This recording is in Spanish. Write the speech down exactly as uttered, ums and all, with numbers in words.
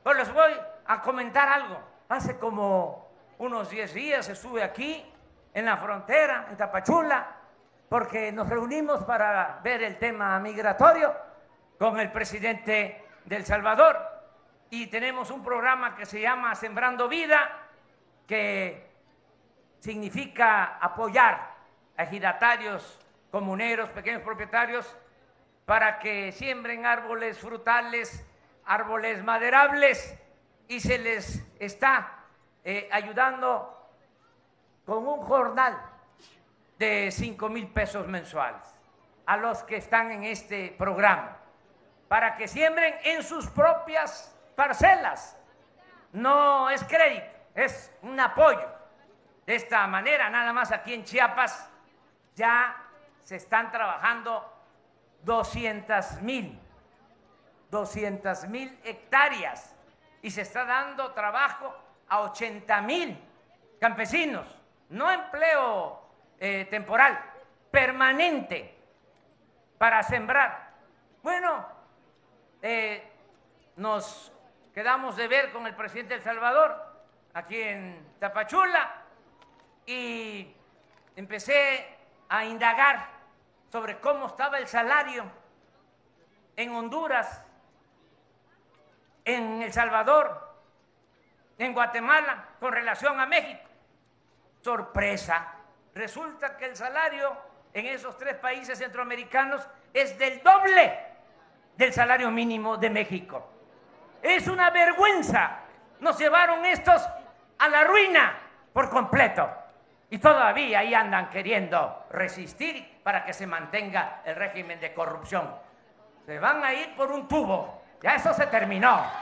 Pues les voy a comentar algo. Hace como unos diez días estuve aquí, en la frontera, en Tapachula, porque nos reunimos para ver el tema migratorio con el presidente de El Salvador. Y tenemos un programa que se llama Sembrando Vida, que significa apoyar a ejidatarios, comuneros, pequeños propietarios, para que siembren árboles frutales, árboles maderables, y se les está eh, ayudando con un jornal de cinco mil pesos mensuales a los que están en este programa, para que siembren en sus propias parcelas. No es crédito, es un apoyo. De esta manera, nada más aquí en Chiapas ya se están trabajando doscientas mil hectáreas y se está dando trabajo a ochenta mil campesinos, no empleo eh, temporal, permanente, para sembrar. Bueno, eh, nos quedamos de ver con el presidente de El Salvador aquí en Tapachula y empecé a indagar sobre cómo estaba el salario en Honduras, en El Salvador, en Guatemala, con relación a México. Sorpresa, resulta que el salario en esos tres países centroamericanos es del doble del salario mínimo de México. Es una vergüenza. Nos llevaron estos a la ruina por completo. Y todavía ahí andan queriendo resistir para que se mantenga el régimen de corrupción. Se van a ir por un tubo. Ya eso se terminó.